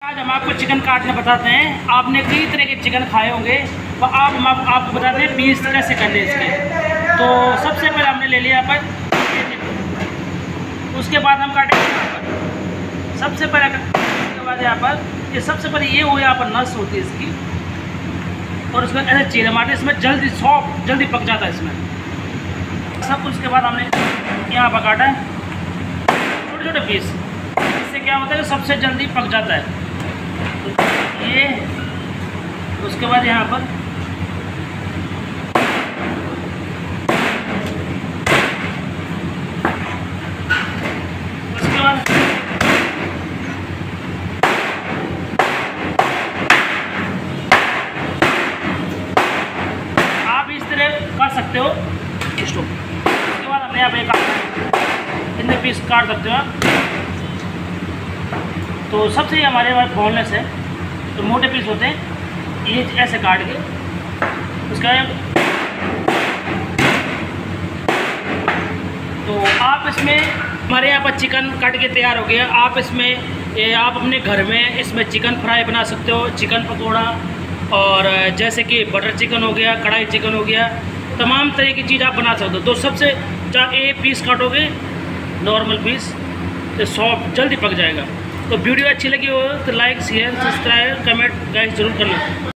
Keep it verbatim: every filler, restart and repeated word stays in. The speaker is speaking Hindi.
आज हम आपको चिकन काटने बताते हैं। आपने कई तरह के चिकन खाए होंगे, तो आप हम आप, आपको बताते हैं पीस कैसे करने इसके। तो सबसे पहले हमने ले लिया पर, उसके बाद हम काटेंगे यहाँ पर। सबसे पहले उसके बाद यहाँ पर ये सबसे पहले ये हो यहाँ पर नस होती है इसकी, और उसके बाद ऐसे चीरे मारते, इसमें जल्दी सॉफ्ट जल्दी पक जाता है इसमें सब। उसके बाद हमने यहाँ पर काटा है छोटे छोटे पीस, इससे क्या होता है सबसे जल्दी पक जाता है। ये उसके बाद यहाँ पर उसके बाद आप इस तरह कर सकते हो स्टोव। उसके बाद हमने यहाँ पे काट इतने पीस काट सकते हो आप। तो सबसे हमारे पास बोनलेस है, तो मोटे पीस होते हैं, ये ऐसे काट के उसका। तो आप इसमें हमारे यहाँ पर चिकन काट के तैयार हो गया। आप इसमें ये आप अपने घर में इसमें चिकन फ्राई बना सकते हो, चिकन पकौड़ा, और जैसे कि बटर चिकन हो गया, कढ़ाई चिकन हो गया, तमाम तरह की चीज़ आप बना सकते हो। तो सबसे जहाँ एक पीस काटोगे नॉर्मल पीस, तो सॉफ्ट जल्दी पक जाएगा। तो वीडियो अच्छी लगी हो तो like share subscribe comment guys जरूर करना।